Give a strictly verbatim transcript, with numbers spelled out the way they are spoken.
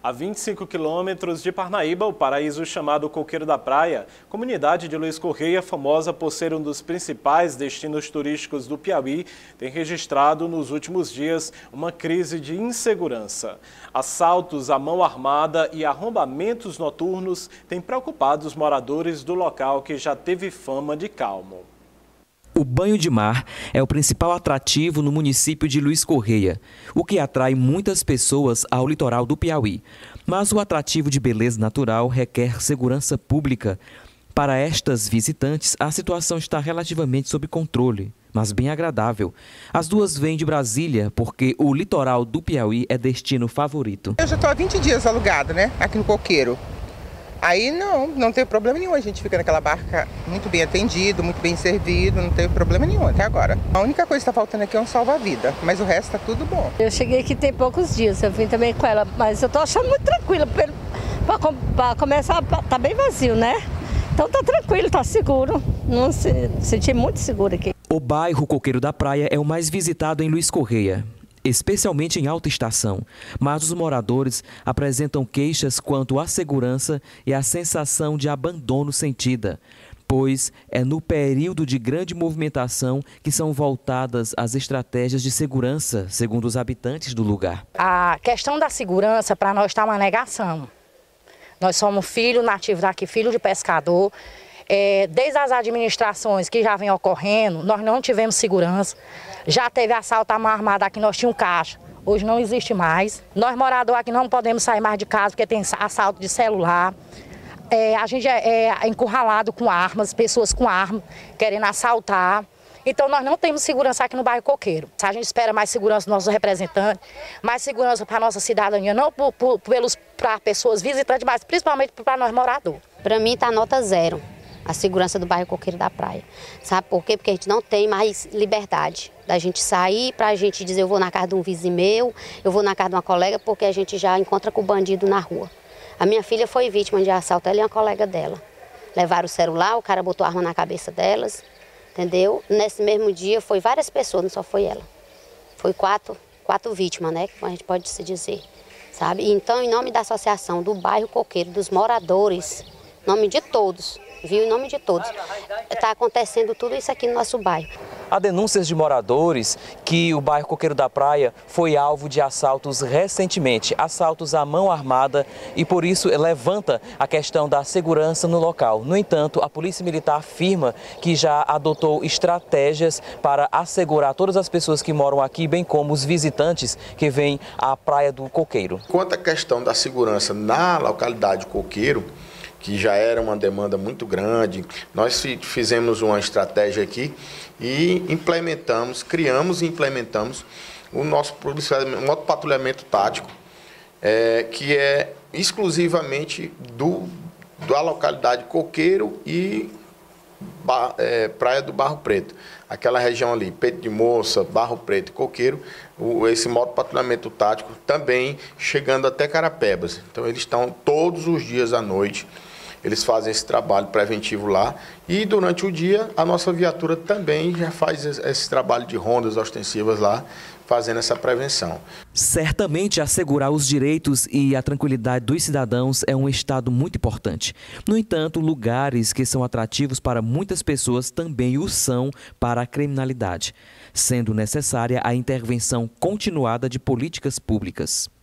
A vinte e cinco quilômetros de Parnaíba, o paraíso chamado Coqueiro da Praia, comunidade de Luiz Correia, famosa por ser um dos principais destinos turísticos do Piauí, tem registrado nos últimos dias uma crise de insegurança. Assaltos à mão armada e arrombamentos noturnos têm preocupado os moradores do local, que já teve fama de calmo. O banho de mar é o principal atrativo no município de Luiz Correia, o que atrai muitas pessoas ao litoral do Piauí. Mas o atrativo de beleza natural requer segurança pública. Para estas visitantes, a situação está relativamente sob controle, mas bem agradável. As duas vêm de Brasília porque o litoral do Piauí é destino favorito. Eu já estou há vinte dias alugado, né, aqui no Coqueiro. Aí não, não tem problema nenhum, a gente fica naquela barca muito bem atendido, muito bem servido, não tem problema nenhum até agora. A única coisa que está faltando aqui é um salva-vida, mas o resto está tudo bom. Eu cheguei aqui tem poucos dias, eu vim também com ela, mas eu estou achando muito tranquilo, para começar, tá bem vazio, né? Então tá tranquilo, tá seguro, não se senti muito seguro aqui. O bairro Coqueiro da Praia é o mais visitado em Luiz Correia, especialmente em alta estação, mas os moradores apresentam queixas quanto à segurança e à sensação de abandono sentida, pois é no período de grande movimentação que são voltadas as estratégias de segurança, segundo os habitantes do lugar. A questão da segurança para nós está uma negação. Nós somos filhos nativos daqui, filho de pescador. É, desde as administrações que já vem ocorrendo, nós não tivemos segurança. Já teve assalto à mão armada aqui, nós tínhamos caixa. Hoje não existe mais. Nós moradores aqui não podemos sair mais de casa porque tem assalto de celular. É, a gente é, é encurralado com armas, pessoas com armas querendo assaltar. Então nós não temos segurança aqui no bairro Coqueiro. A gente espera mais segurança dos nossos representantes, mais segurança para a nossa cidadania, não para pessoas visitantes, mas principalmente para nós moradores. Para mim está nota zero. A segurança do bairro Coqueiro da Praia. Sabe por quê? Porque a gente não tem mais liberdade da gente sair para a gente dizer eu vou na casa de um vizinho meu, eu vou na casa de uma colega, porque a gente já encontra com o bandido na rua. A minha filha foi vítima de assalto, ela e uma colega dela. Levaram o celular, o cara botou a arma na cabeça delas, entendeu? Nesse mesmo dia foi várias pessoas, não só foi ela. Foi quatro, quatro vítimas, né? Como a gente pode se dizer, sabe? Então, em nome da associação do bairro Coqueiro, dos moradores, em nome de todos, viu? Em nome de todos. Está acontecendo tudo isso aqui no nosso bairro. Há denúncias de moradores que o bairro Coqueiro da Praia foi alvo de assaltos recentemente, assaltos à mão armada, e por isso levanta a questão da segurança no local. No entanto, a Polícia Militar afirma que já adotou estratégias para assegurar todas as pessoas que moram aqui, bem como os visitantes que vêm à Praia do Coqueiro. Quanto à questão da segurança na localidade Coqueiro, que já era uma demanda muito grande, nós fizemos uma estratégia aqui e implementamos, criamos e implementamos o nosso modo patrulhamento tático, é, que é exclusivamente do, da localidade Coqueiro e é, Praia do Barro Preto. Aquela região ali, Peito de Moça, Barro Preto e Coqueiro, o, esse modo patrulhamento tático também chegando até Carapebas. Então eles estão todos os dias à noite. Eles fazem esse trabalho preventivo lá e durante o dia a nossa viatura também já faz esse trabalho de rondas ostensivas lá, fazendo essa prevenção. Certamente assegurar os direitos e a tranquilidade dos cidadãos é um estado muito importante. No entanto, lugares que são atrativos para muitas pessoas também o são para a criminalidade, sendo necessária a intervenção continuada de políticas públicas.